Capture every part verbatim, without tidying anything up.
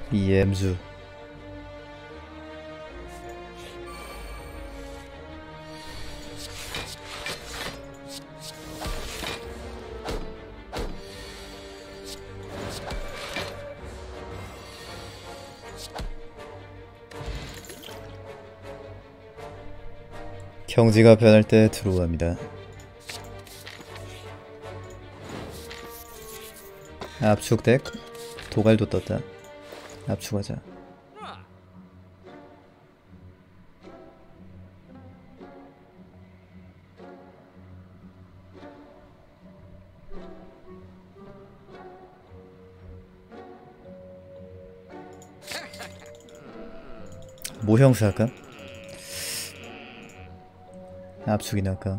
이엠주 경지가 변할 때 들어옵니다. 압축덱 도갈도 떴다. 압축하자. 모형수 할까? 압축이나 할까?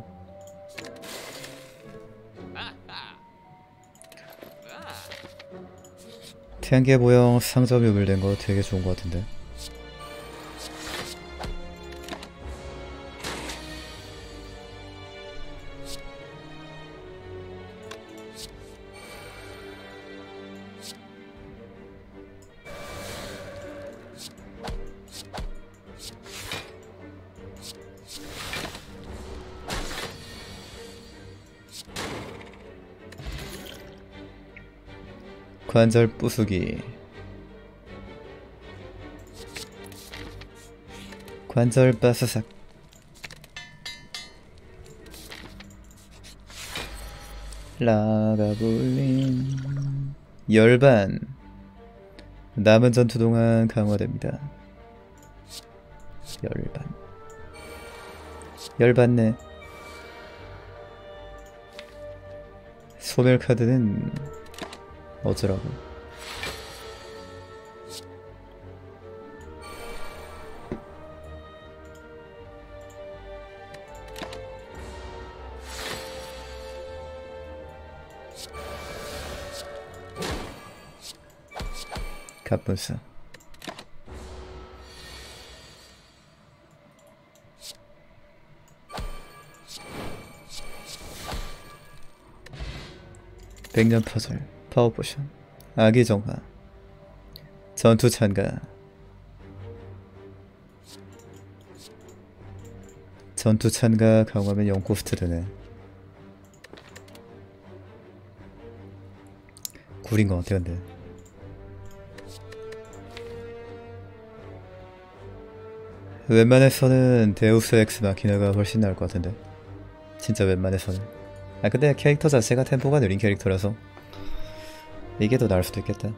태양계 모형 상점 유물된 거 되게 좋은 거 같은데. 관절 부수기. 관절 바스삭. 라가블린. 열반. 남은 전투 동안 강화됩니다. 열반. 열받네. 소멸 카드는 어쩌라고. 갑분싸. 백년 퍼즐. 파워포션. 아기 정화. 전투 참가. 전투 참가 강화하면 영 코스트 드네. 구린 건 어때 근데? 웬만해서는 데우스 엑스 마키나가 훨씬 나을 것 같은데. 진짜 웬만해서는. 아 근데 캐릭터 자체가 템포가 느린 캐릭터라서 이게 더 나을 수도 있겠다.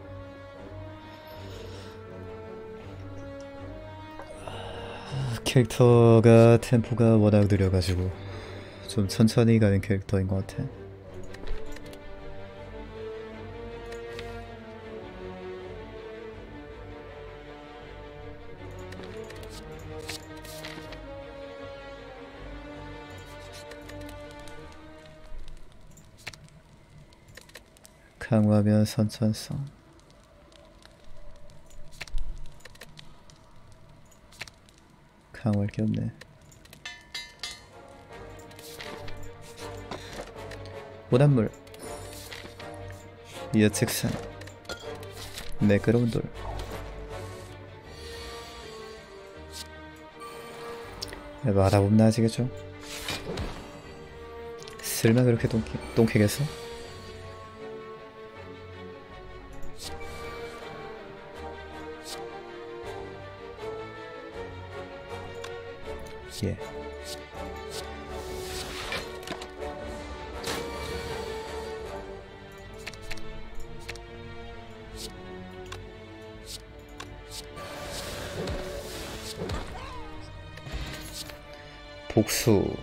캐릭터가 템포가 워낙 느려가지고 좀 천천히 가는 캐릭터인 것 같아. 강화하면 선천성. 강화할 게 없네. 오단물. 예측산. 매끄러운 돌. 말아보면 아시겠죠? 설마 그렇게 똥캐, 똥캐겠어? 예. 복수.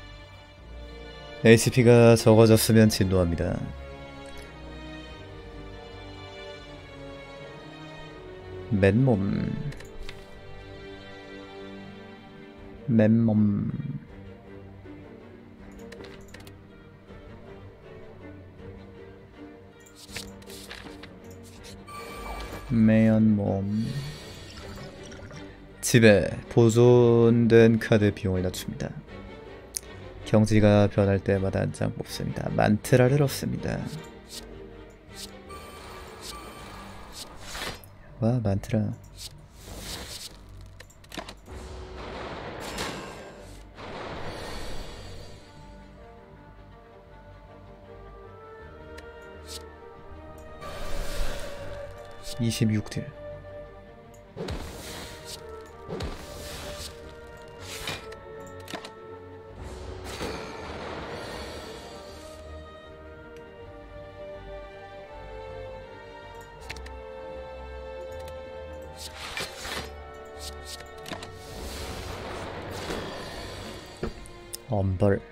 에이치피가 적어졌으면 진노합니다. 맨몸. 맨몸. 매연몸. 집에 보존된 카드 비용을 낮춥니다. 경지가 변할 때마다 한 장 뽑습니다. 만트라를 얻습니다. 와 많더라. 이십육 딜. 엄벌.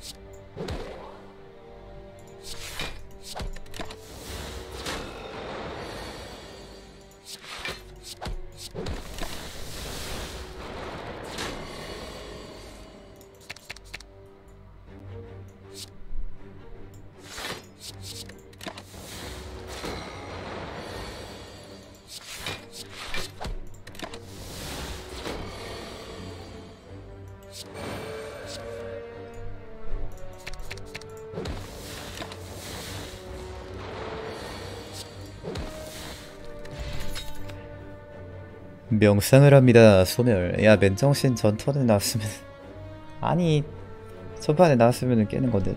명상을 합니다. 소멸. 야 맨정신 전턴에 나왔으면 아니 첫판에 나왔으면 깨는 건데.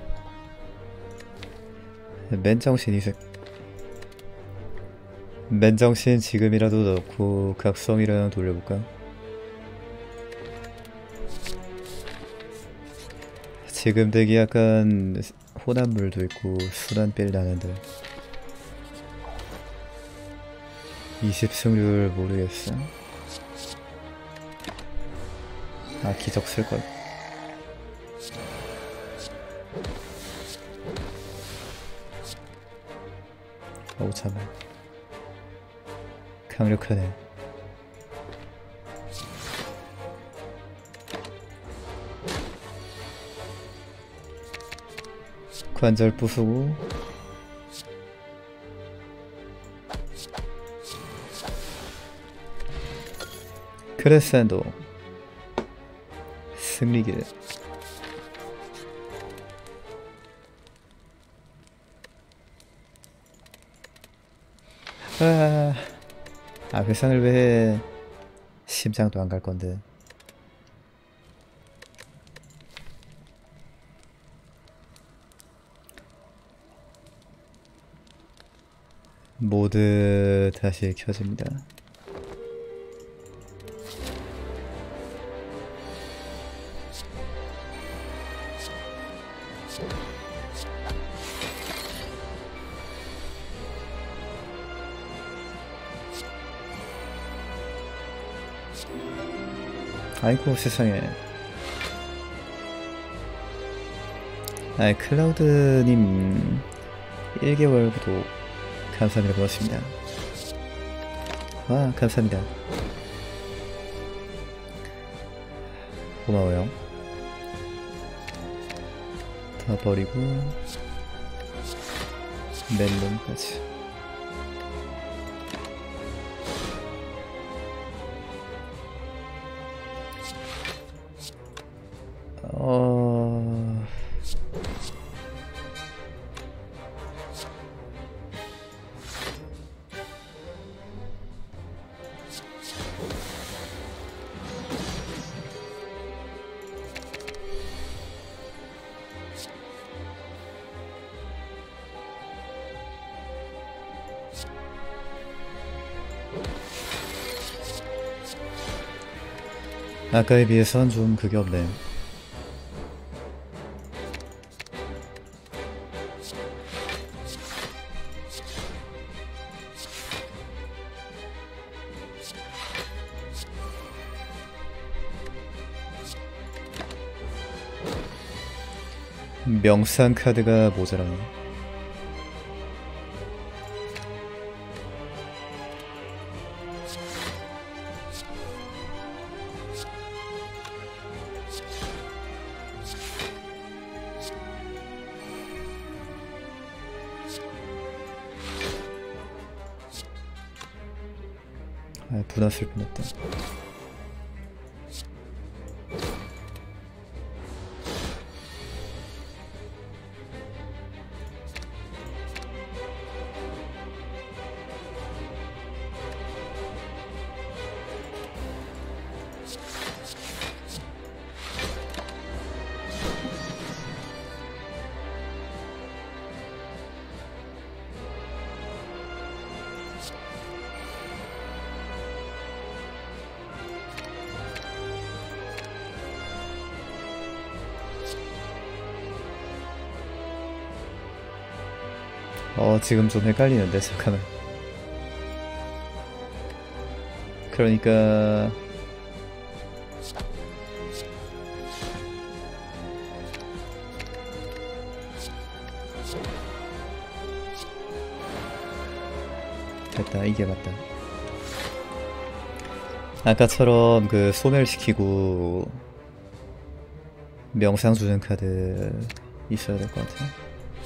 맨정신 이색. 맨정신 지금이라도 넣고 각성이랑 돌려볼까? 지금 덱이 약간 혼합물도 있고 순환 빌 나는데 이십 승률 모르겠어. 아 기적 쓸걸. 어우 잠깐 강력하네. 관절 부수고 크레센도 승리길. 아, 아 회상을 왜 해. 심장도 안 갈 건데. 모드 다시 켜집니다. 아이고 세상에. 아이 클라우드님 일 개월 구독 감사합니다. 고맙습니다. 와 감사합니다. 고마워요. 다 버리고 멜론까지. 어... 아까에 비해선 좀 그게 없네. 명상 카드가 모자라네. 아, 분화쓸 뻔했다. 어 지금 좀 헷갈리는데 잠깐만. 그러니까 됐다. 이게 맞다. 아까처럼 그 소멸시키고 명상 주는 카드 있어야 될 것 같아.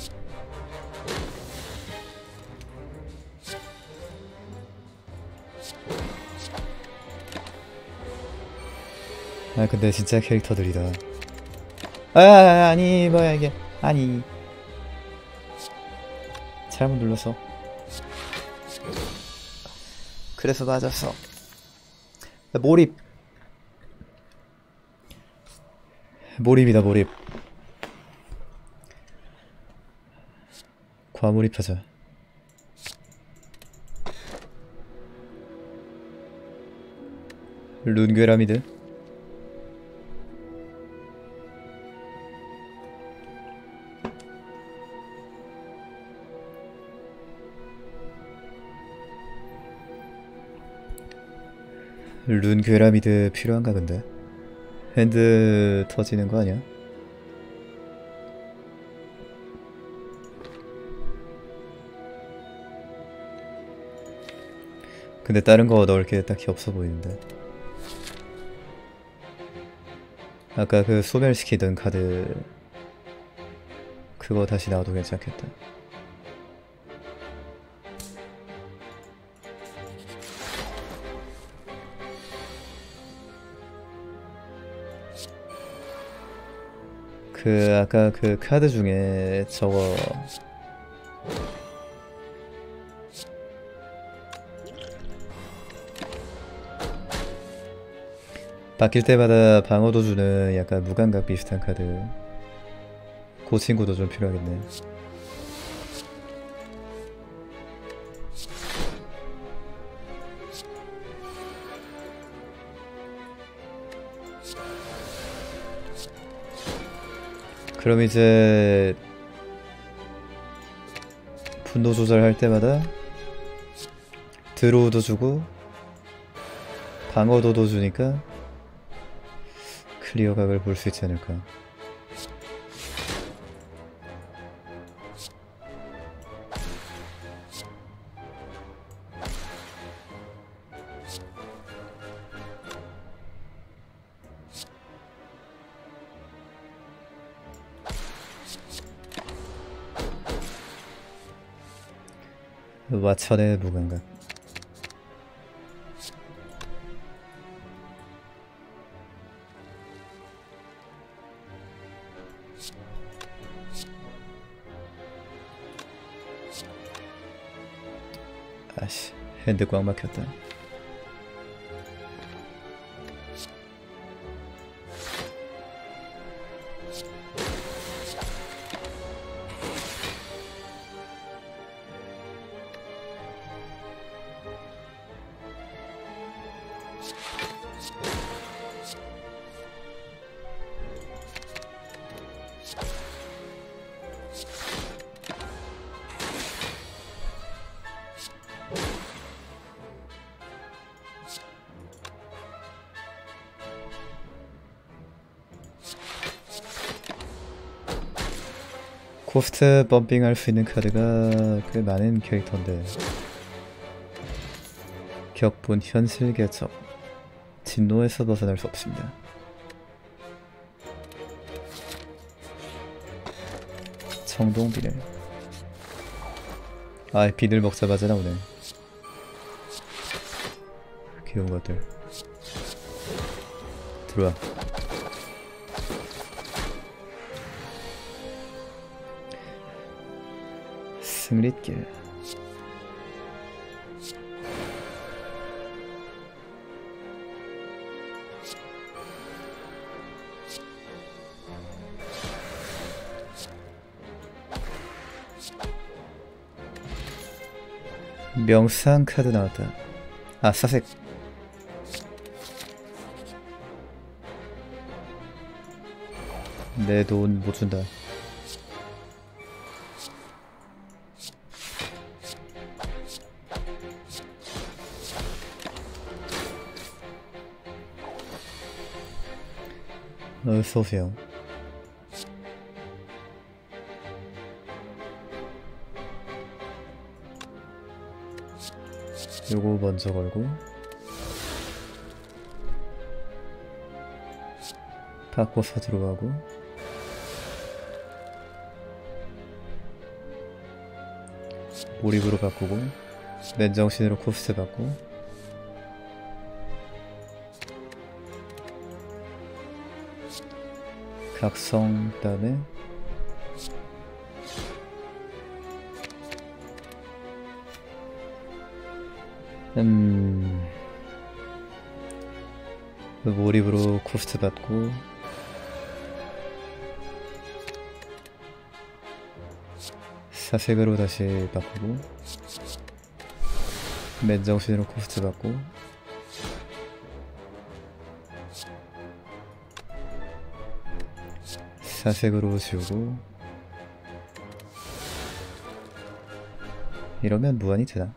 아 근데 진짜 캐릭터들이다. 아 아니 뭐야 이게. 아니 잘못 눌렀어. 그래서 맞았어. 몰입. 몰입이다 몰입. 과몰입하자. 룬괴라미드. 룬괴라미드 필요한가 근데? 핸드 터지는 거 아니야? 근데 다른 거 넣을 게 딱히 없어 보이는데. 아까 그 소멸시키던 카드 그거 다시 나와도 괜찮겠다. 그 아까 그 카드 중에 저거 바뀔 때마다 방어도 주는 약간 무감각 비슷한 카드. 그 친구도 좀 필요하겠네. 그럼 이제 분노 조절할 때마다 드로우도 주고 방어도도 주니까 클리어각을 볼 수 있지 않을까. 와천의 무감각. 아씨, 핸드 꽉 막혔다. 코스트 범핑 할 수 있는 카드가 꽤 많은 캐릭터인데 격분 현실 개척 진노에서 벗어날 수 없습니다. 청동 비늘. 아 비늘 먹자마자 나오네. 귀여운 것들. 들어와. 승릿길. 명상 카드 나왔다. 아 사색. 내 돈 못 준다. 어서오세요. 요거 먼저 걸고 바꿔서 들어가고 몰입으로 바꾸고 맨정신으로 코스트 받고 각성 그 다음에 음 몰입으로 코스트 받고 사색으로 다시 바꾸고 맨정신으로 코스트 받고 사색으로 지우고 이러면 무한이 되나?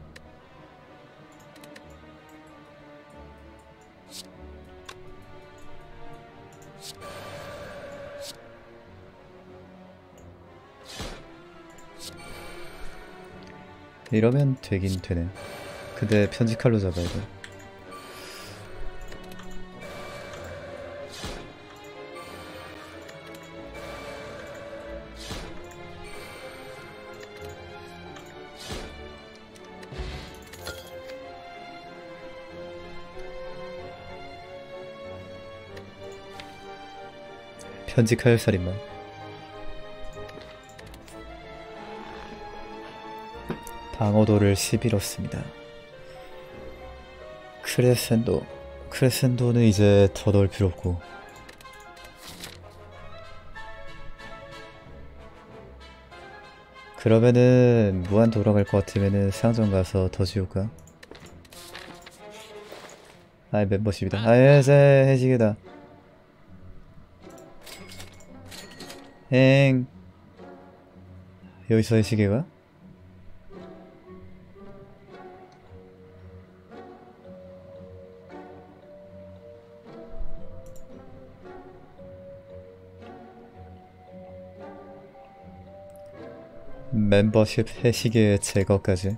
이러면 되긴 되네. 근데 편집칼로 잡아야 돼. 편집칼 살인마. 방어도를 십 잃었습니다. 크레센도 크레센도는 이제 더 넣을 필요 없고 그러면은 무한 돌아갈 것 같으면은 상점 가서 더 지울까? 아이 멤버십이다. 아예 제 해지게다. 엥 여기서 해시계가? 멤버십 해시계 제거까지.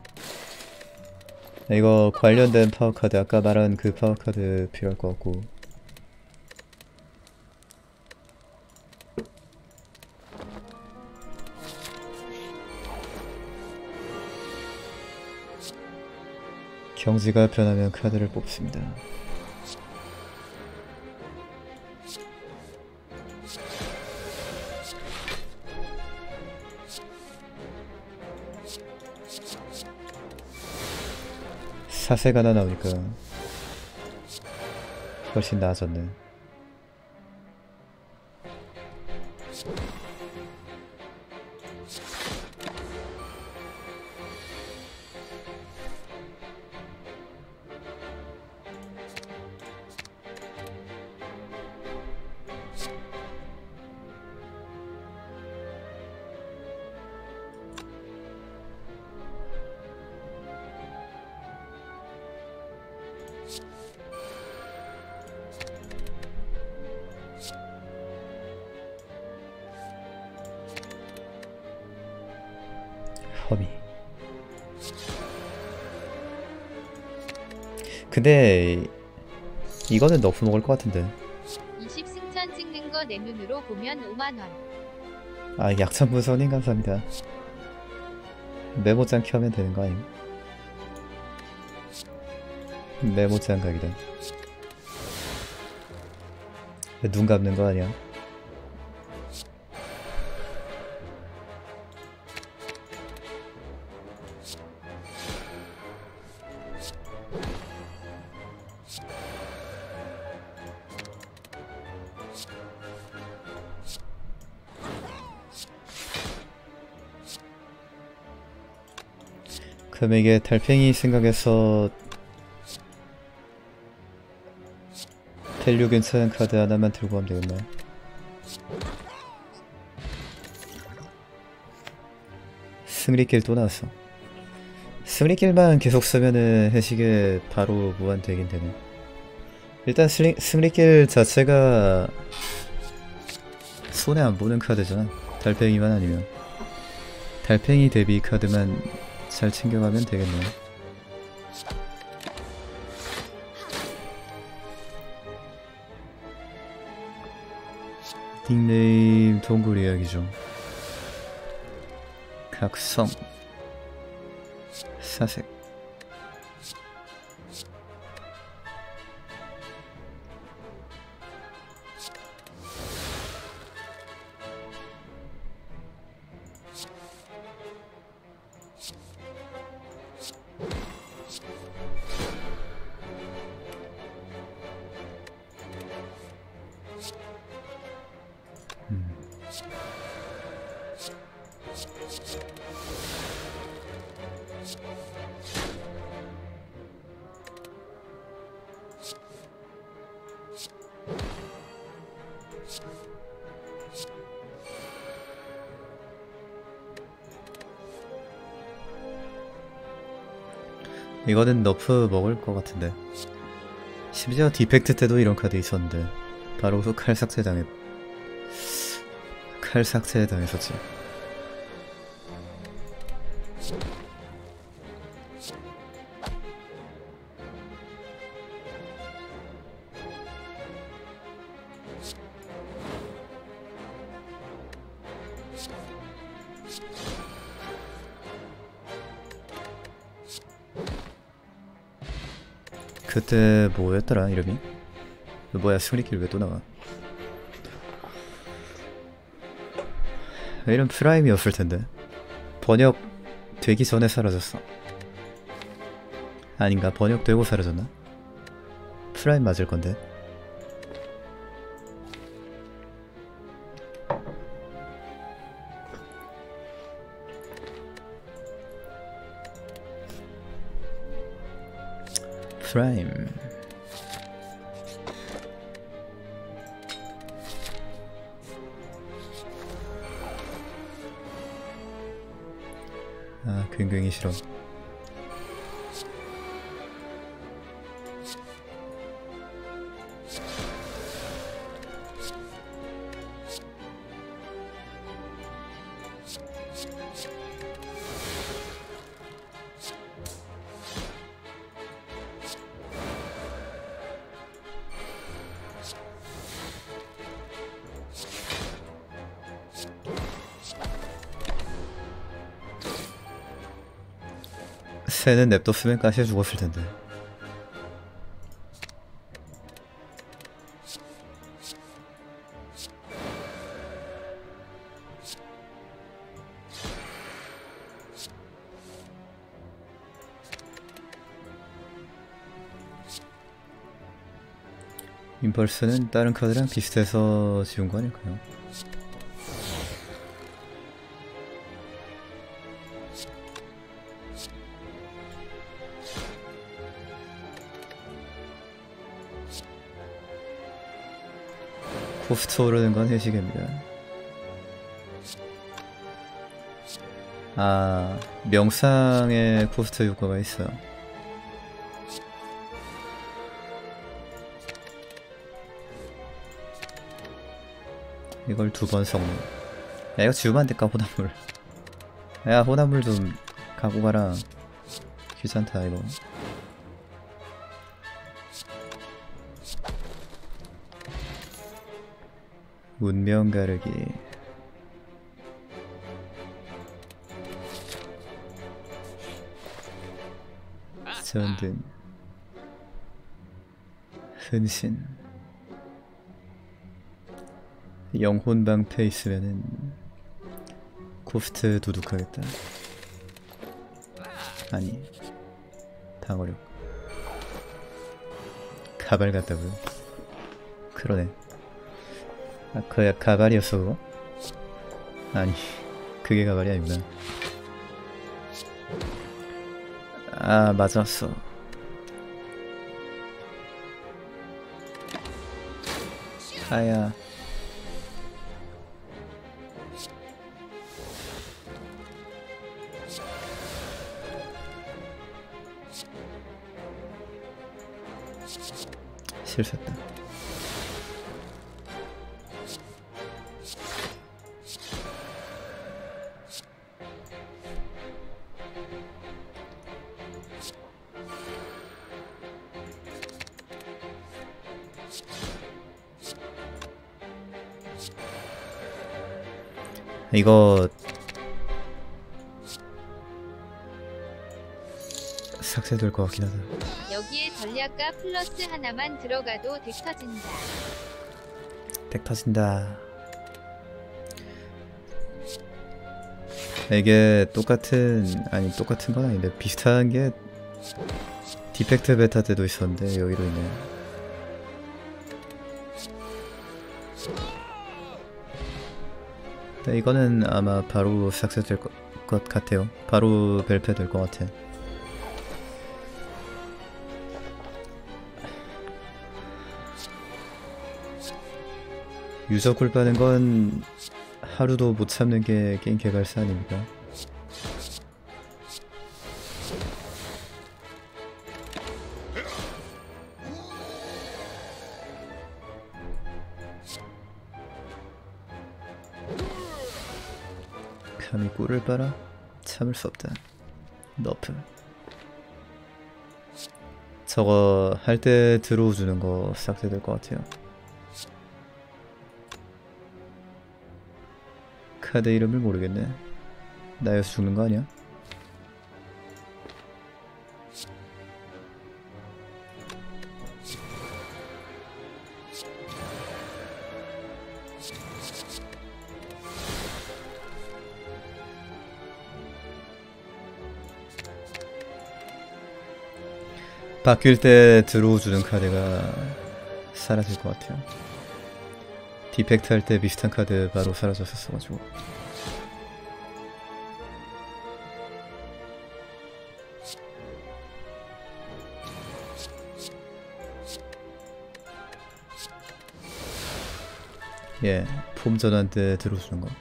이거 관련된 파워카드 아까 말한 그 파워카드 필요할 것 같고 경지가 변하면 카드를 뽑습니다. 사색 하나 나오니까 훨씬 나아졌네. 허미. 근데 이거는 너프 먹을 것 같은데. 이십 승천 찍는 거 내 눈으로 보면 오만 원. 아 약천무선님 감사합니다. 메모장 켜면 되는 거 아님? 메모장 각이다. 눈 감는 거 아니야? 그럼 이게 달팽이 생각해서 밸류 괜찮은 카드 하나만 들고 가면 되겠네. 승리길 또 나왔어. 승리길만 계속 쓰면은 해시계 바로 무한 되긴 되네. 일단 승리, 승리길 자체가 손해 안 보는 카드잖아. 달팽이만 아니면. 달팽이 대비 카드만 잘 챙겨가면 되겠네요. 닉네임 동굴 이야기죠. 각성 사색 이거는 너프 먹을 것 같은데. 심지어 디펙트 때도 이런 카드 있었는데 바로 그 칼 삭제 당했 칼 삭제 당했었지. 그때 뭐였더라 이름이? 뭐야 승리길 왜 또 나와? 이름 프라임이었을 텐데 번역 되기 전에 사라졌어. 아닌가 번역되고 사라졌나? 프라임 맞을 건데. 프라임. 아, 굉장히 싫어. 새는 냅뒀으면 가시에 죽었을 텐데. 임펄스는 다른 카드랑 비슷해서 지운 거 아닐까요? 코스트 오르는 건 해시계입니다. 아, 명상에 코스트 효과가 있어. 이걸 두 번 섞는. 야, 이거 지우면 안 될까, 호나물. 야, 호나물 좀 갖고 가라. 귀찮다, 이거. 운명 가르기. 전등. 흔신. 영혼 방패 있으면은 코스트 두둑하겠다. 아니, 방어력. 가발 같다고요? 그러네. 아, 그야 가발이었어 그거? 아니, 그게 가발이 아니구나. 아, 맞았어. 아야. 실수했다. 이거 삭제될 것 같긴 하다. 여기에 전략가 플러스 하나만 들어가도 덱 터진다. 덱 터진다. 이게 똑같은 아니 똑같은 건 아닌데 비슷한 게 디펙트 베타 때도 있었는데 여기도 있네. 네, 이거는 아마 바로 삭제될 것, 것 같아요. 바로 발표될 것 같아. 유저 꿀 빠는 건 하루도 못 참는 게 게임 개발사 아닙니까? 감히 꿀을 빨아? 참을 수 없다. 너프. 저거 할 때 들어주는 거 삭제될 것 같아요. 카드 이름을 모르겠네. 나여서 죽는 거 아니야? 바뀔 때 들어주는 카드가 사라질 것 같아요. 디펙트 할 때 비슷한 카드 바로 사라졌었어가지고. 예, 폼 전환 때 들어주는 거.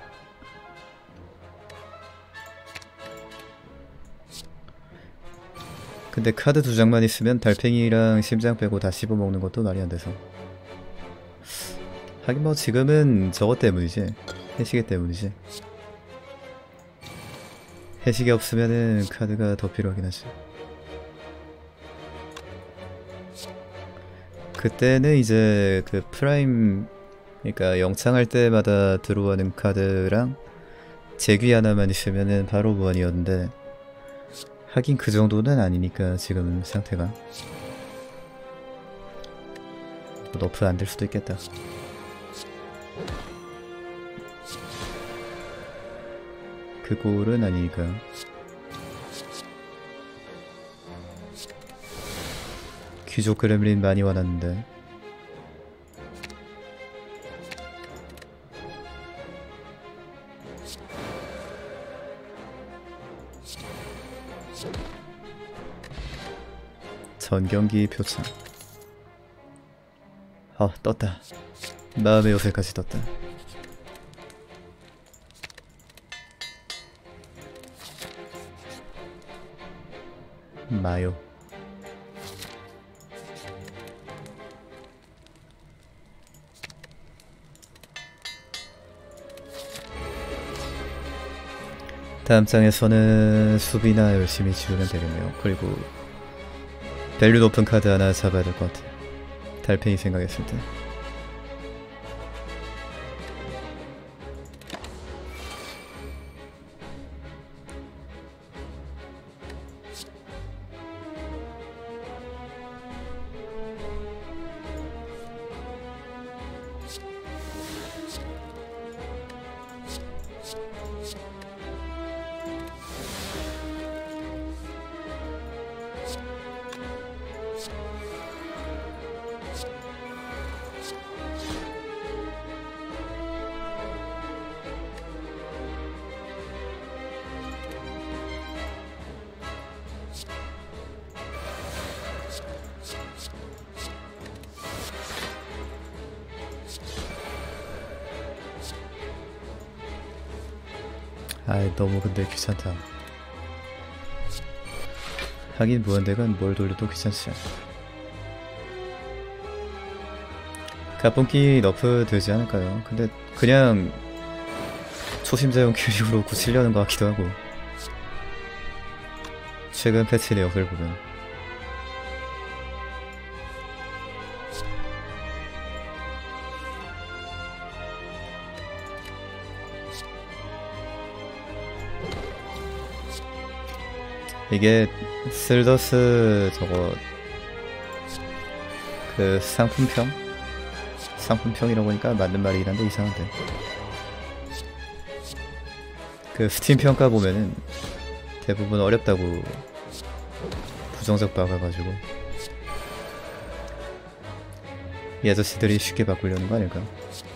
근데 카드 두 장만 있으면 달팽이랑 심장 빼고 다 씹어먹는 것도 말이 안 돼서. 하긴 뭐 지금은 저것 때문이지. 해시계 때문이지. 해시계 없으면은 카드가 더 필요하긴 하지. 그때는 이제 그 프라임, 그러니까 영창할 때마다 들어오는 카드랑 제귀 하나만 있으면은 바로 무한이었는데, 하긴 그 정도는 아니니까 지금 상태가. 너프 안 될 수도 있겠다. 그 꼴은 아니니까. 귀족 그렘린 많이 와놨는데. 전경기 표창. 아, 떴다. 마음의 요새까지 떴다. 마요. 다음 장에서는 수비나 열심히 지우면 되겠네요. 그리고 밸류 높은 카드 하나 잡아야 될 것 같아. 달팽이 생각했을 때. 아이, 너무 근데 귀찮다. 하긴 무한대간 뭘 돌려도 귀찮지. 가뿐기 너프 되지 않을까요? 근데 그냥 초심자용 큐릭으로 고치려는 것 같기도 하고. 최근 패치 내역을 보면 이게 슬더스 저거 그 상품평? 상품평이라고 하니까 맞는 말이긴 한데 이상한데 그 스팀 평가 보면은 대부분 어렵다고 부정적 박아가지고 이 아저씨들이 쉽게 바꾸려는 거 아닐까?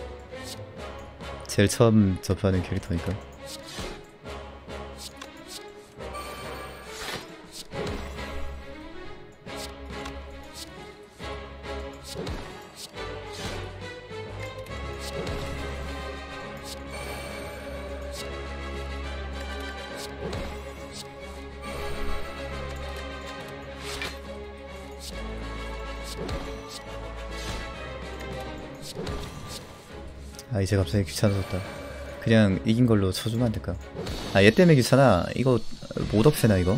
제일 처음 접하는 캐릭터니까. 아 이제 갑자기 귀찮아졌다. 그냥 이긴 걸로 쳐주면 안 될까? 아 얘 때문에 귀찮아. 이거 못 없애나 이거?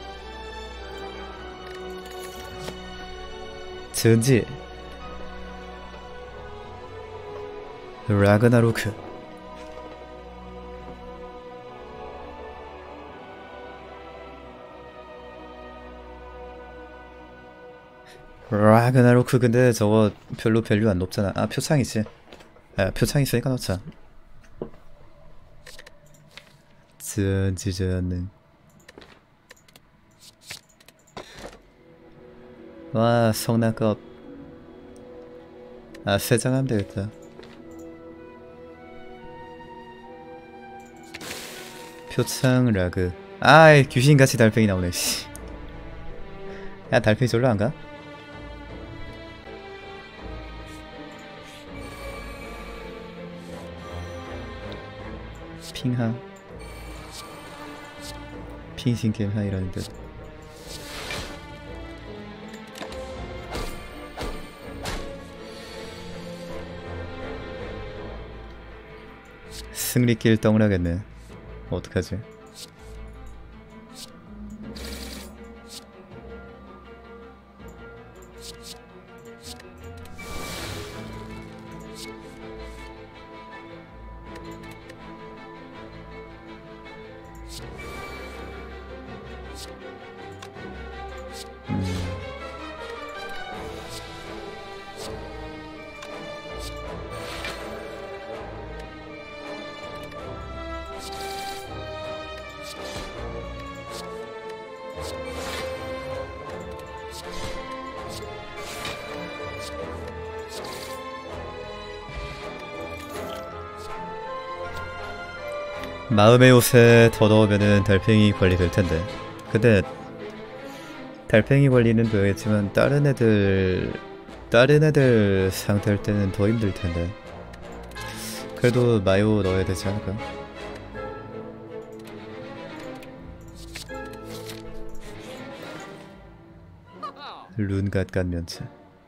전지 라그나로크. 라그나로크. 근데 저거 별로 밸류 안 높잖아. 아 표창이지. 아 표창 있으니까 넣자. 전지전능. 와 성난급. 아 세장하면 되겠다. 표창 라그. 아이 귀신같이 달팽이 나오네 씨. 야 달팽이 절로 안가? 핑하 핑신게임하 이러는데 승리길 떠나겠네. 어떡하지? 마음의 옷에 더 넣으면은 달팽이 관리 될 텐데. 근데 달팽이 관리는 되겠지만 다른 애들 다른 애들 상대할 때는 더 힘들 텐데. 그래도 마요 넣어야 되지 않을까? 룬갓갓 면체.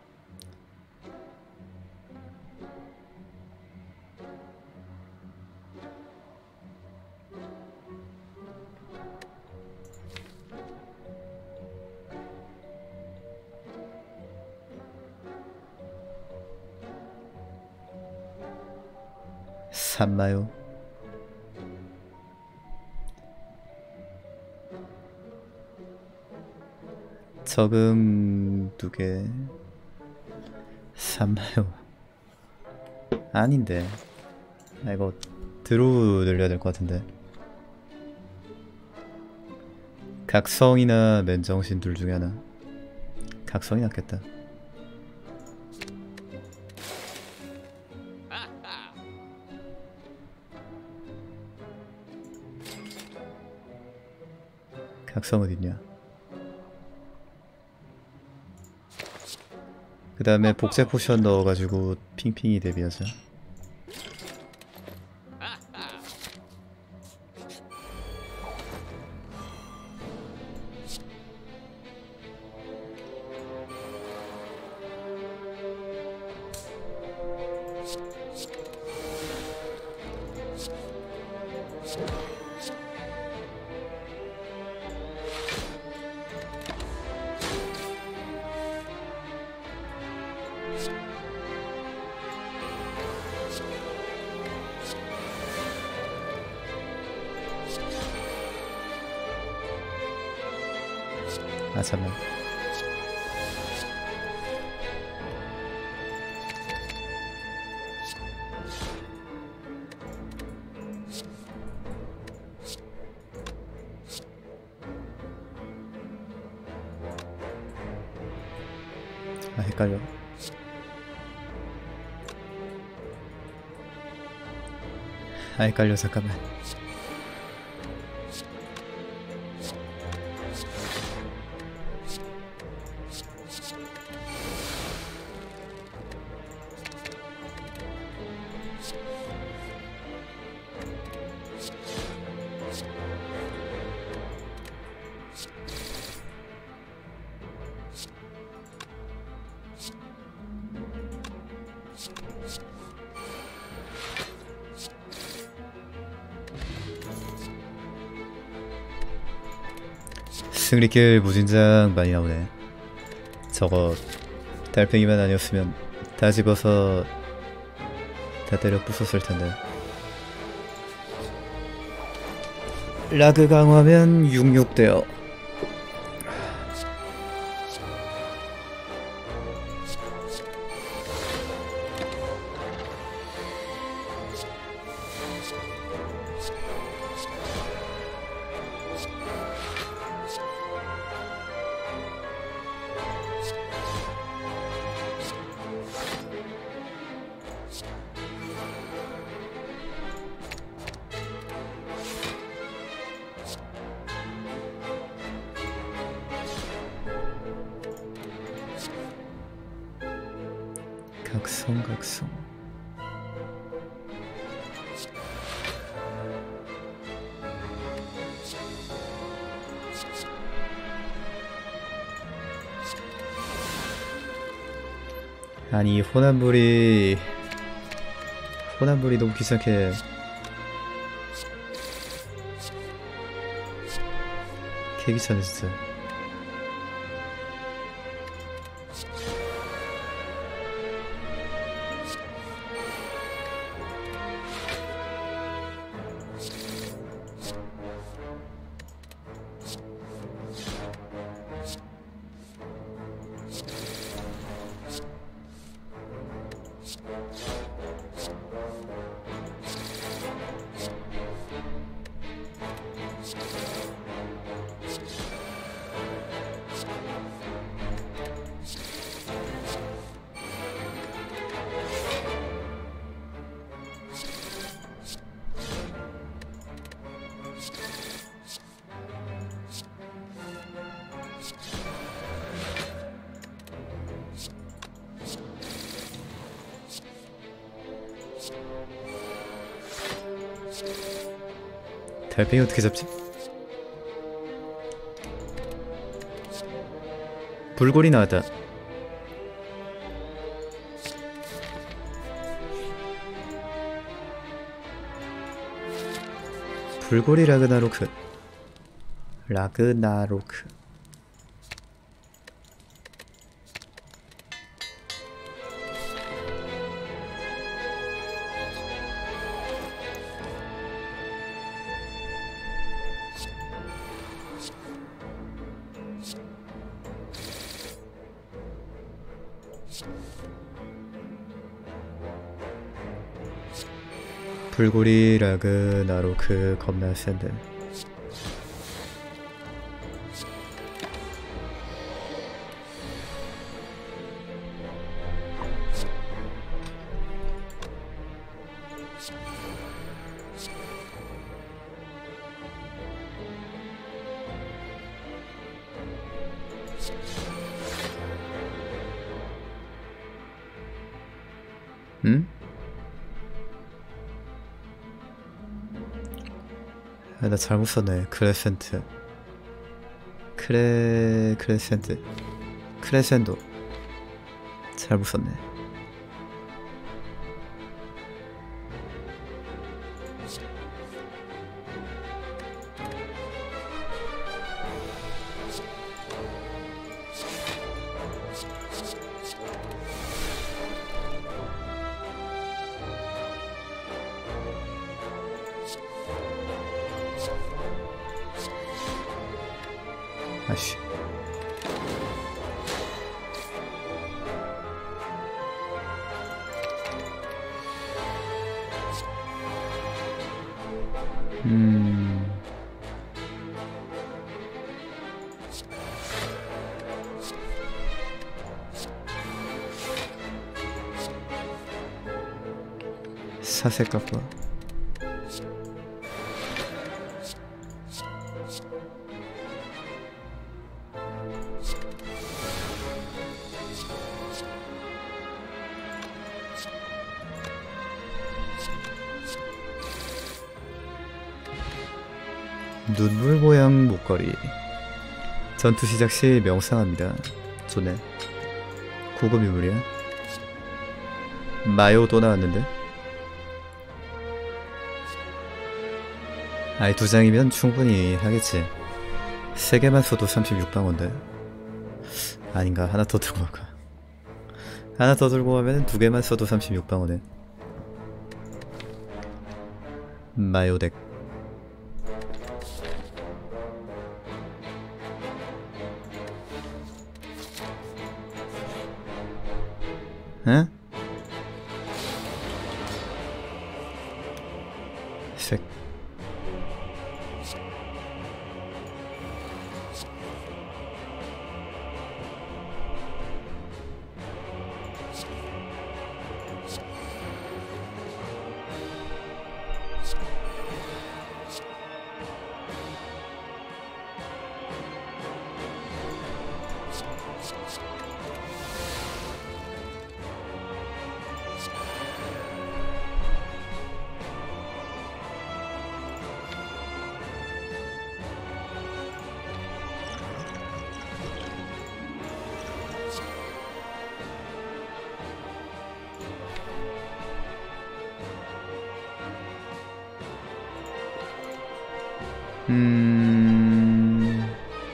산마요. 적응 두개. 산마요. 아닌데. 아 이거 드로우 늘려야 될 것 같은데. 각성이나 맨정신 둘 중에 하나. 각성이 낫겠다. 각성 어딨냐? 그 다음에 복제 포션 넣어가지고 핑핑이 데뷔하자. 아 잠만. 아 헷갈려. 아 헷갈려 잠깐만. 승리길 무진장 많이 나오네. 저거 달팽이만 아니었으면 다 집어서 다 때려 부쉈을 텐데. 라그 강화면 육육 대요. 각성 각성. 아니 호남불이 호남불이 너무 귀찮게 개 귀찮네 진짜. 달팽이 어떻게 잡지? 불골이 나왔다. 불골이 라그나로크. 라그나로크. 불고리 라그나로크 겁나 센데. 응? 아, 나 잘못 썼네. 크레센트. 크레... 크레센트. 크레센도. 잘못 썼네. 아씨. 음... 사색 깎아. 눈물 모양 목걸이. 전투 시작 시 명상합니다. 좋네. 고급 유물이야. 마요 또 나왔는데? 아이 두 장이면 충분히 하겠지. 세 개만 써도 삼십육 방어인데. 아닌가? 하나 더 들고 갈까? 하나 더 들고 가면 두 개만 써도 삼십육 방어네. 마요 덱. 응? 색. 음...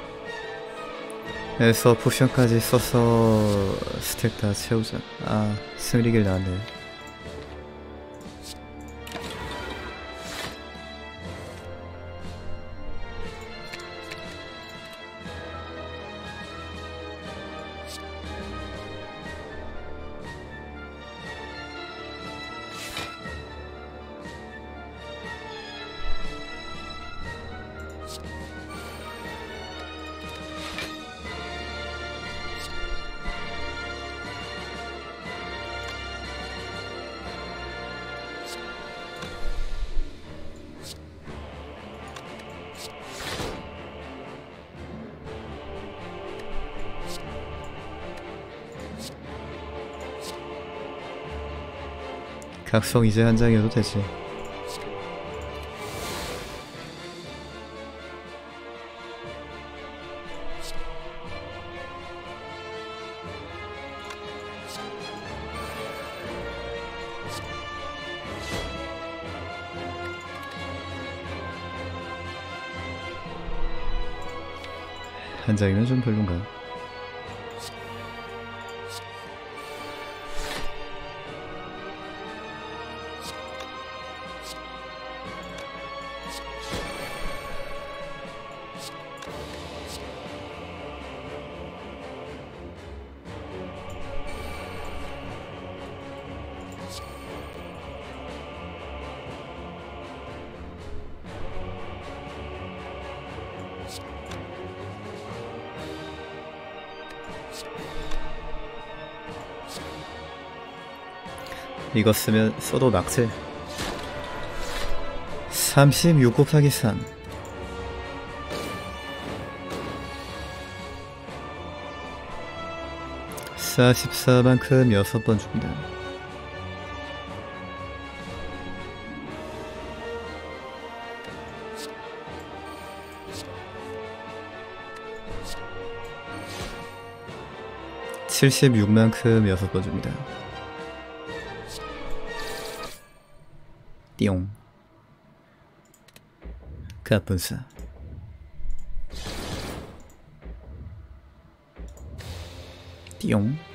에서 포션까지 써서 스택 다 채우자. 아, 승리길 나왔네. 각성 이제 한 장이어도 되지. 한 장이면 좀 별론가? 이거 쓰면 써도 막지. 삼십육 곱하기 삼. 사십사만큼 여섯 번 줍니다. 칠십육만큼 여섯 번 줍니다. 띠용. 갑분사. 띠용.